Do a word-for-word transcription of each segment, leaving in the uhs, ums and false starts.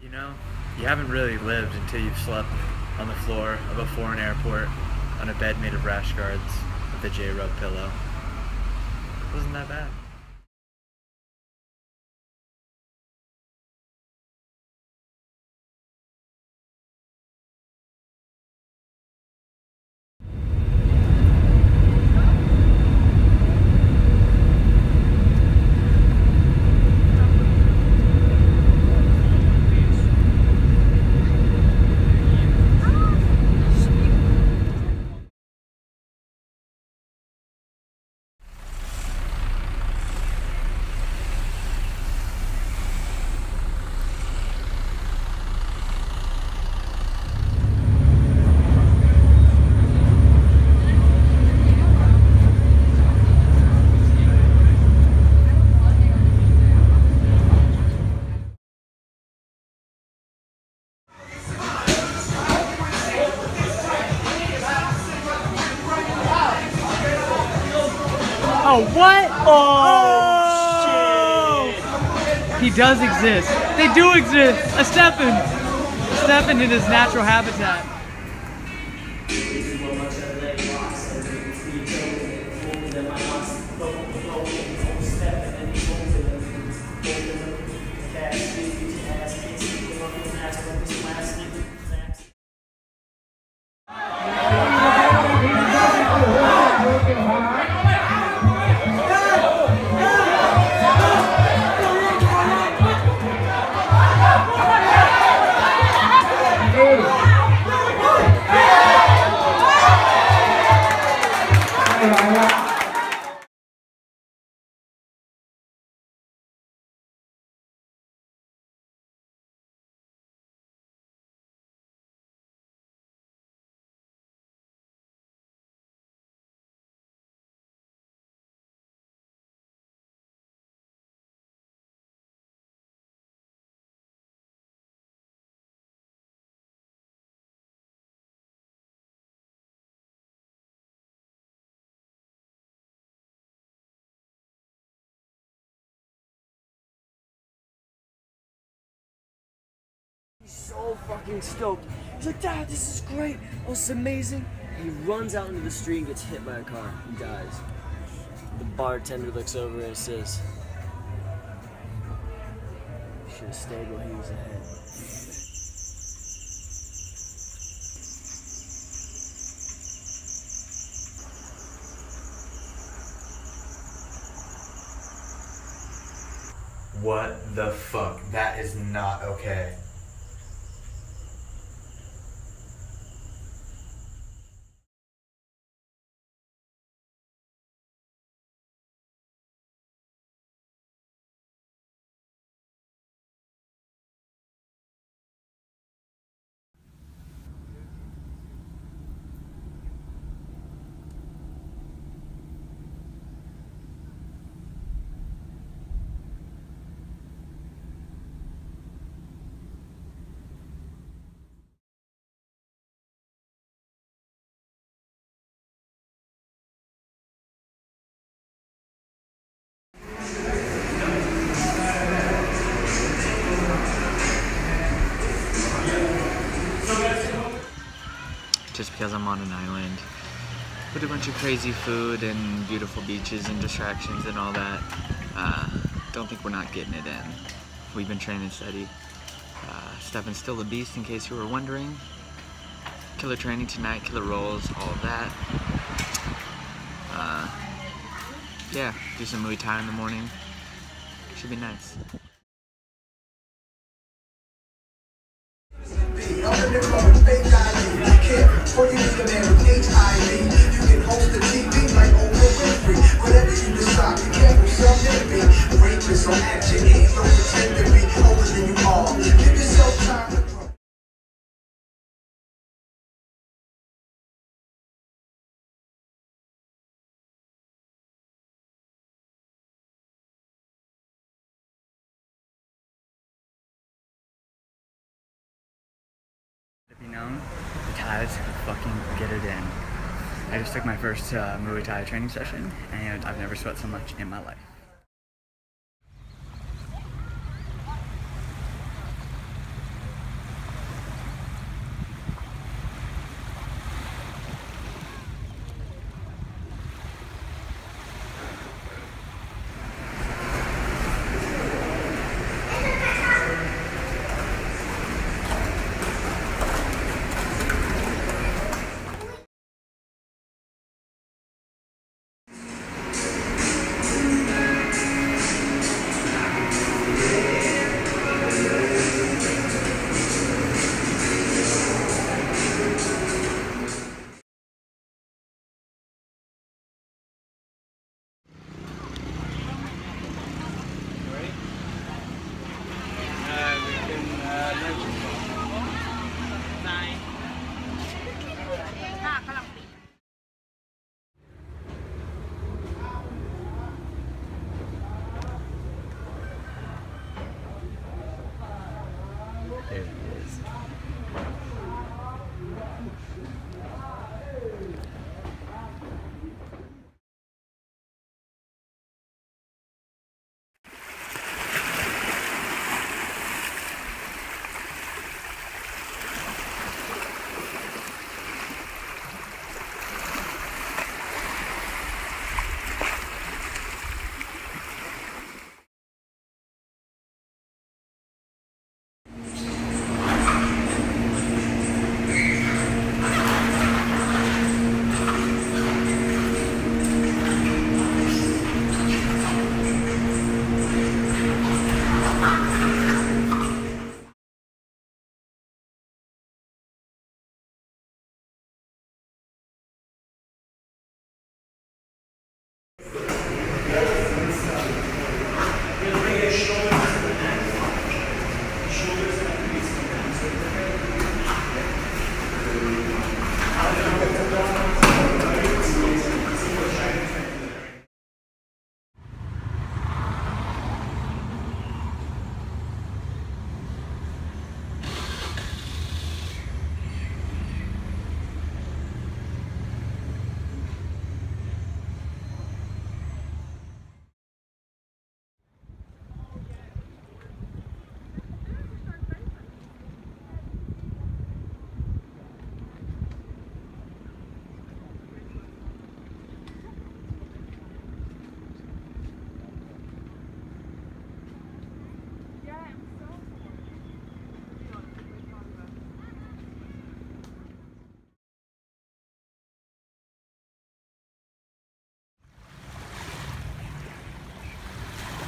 You know, you haven't really lived until you've slept on the floor of a foreign airport on a bed made of rash guards with a J-Rub pillow. Wasn't that bad. Oh, what? Oh, oh, shit. He does exist. They do exist. A Stefan. A Stefan in his natural habitat. He's so fucking stoked. He's like, Dad, this is great. Oh, this is amazing. He runs out into the street and gets hit by a car. He dies. The bartender looks over and says, "You should have stayed while he was ahead." what the fuck? That is not okay. Just because I'm on an island with a bunch of crazy food and beautiful beaches and distractions and all that, uh, don't think we're not getting it in. We've been training steady. Uh, Stefan's still a beast, in case you were wondering. Killer training tonight, killer rolls, all of that. Uh, yeah, do some Muay Thai in the morning. Should be nice. Or you need a man with H I V. You can host a T V like Oprah Winfrey. Whatever you decide, be careful, some enemy. Rapists on action, ain't no pretend to be older than you are. Give yourself time to grow. To be known, the Thais fucking get it in. I just took my first uh, Muay Thai training session, and I've never sweat so much in my life.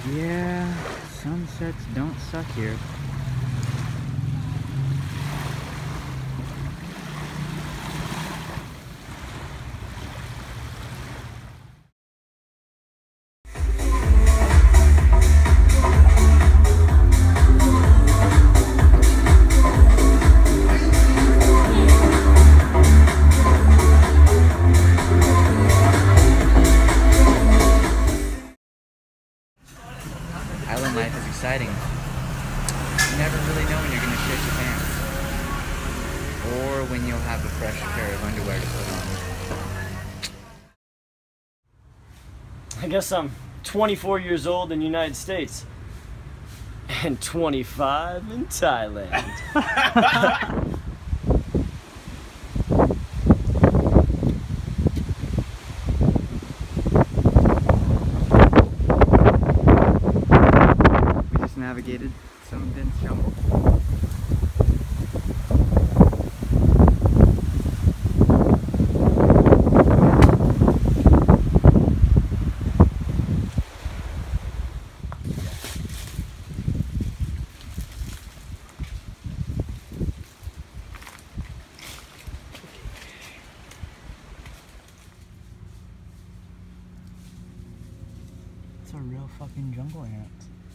Yeah, sunsets don't suck here. Island life is exciting. You never really know when you're gonna shit your pants. Or when you'll have a fresh pair of underwear to put on. I guess I'm twenty-four years old in the United States. And twenty-five in Thailand. Navigated some dense jungle. It's a real fucking jungle ant.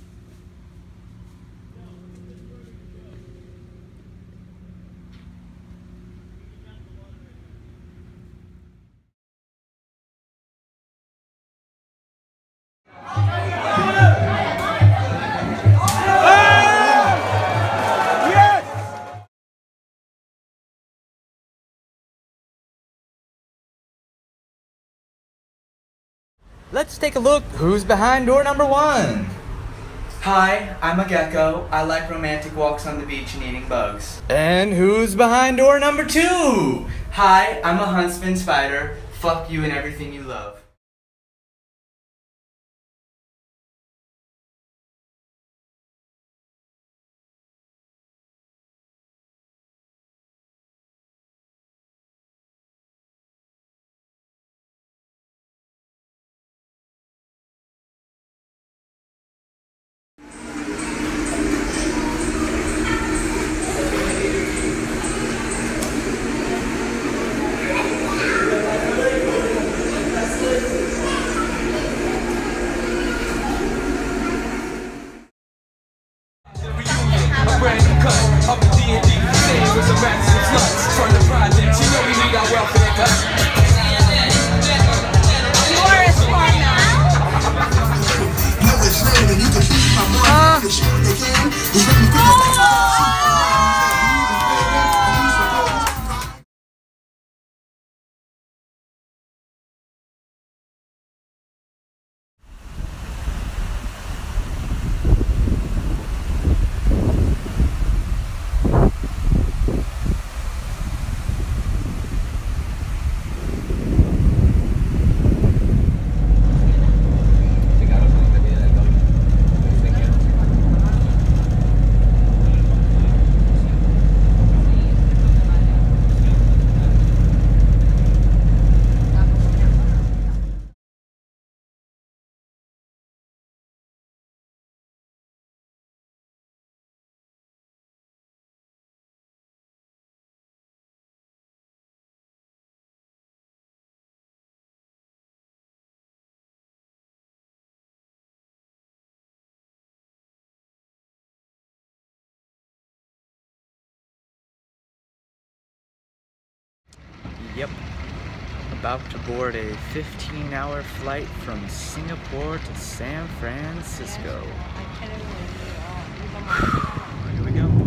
Let's take a look who's behind door number one. Hi, I'm a gecko. I like romantic walks on the beach and eating bugs. And who's behind door number two? Hi, I'm a huntsman spider. Fuck you and everything you love. Yep, about to board a fifteen hour flight from Singapore to San Francisco. Here we go.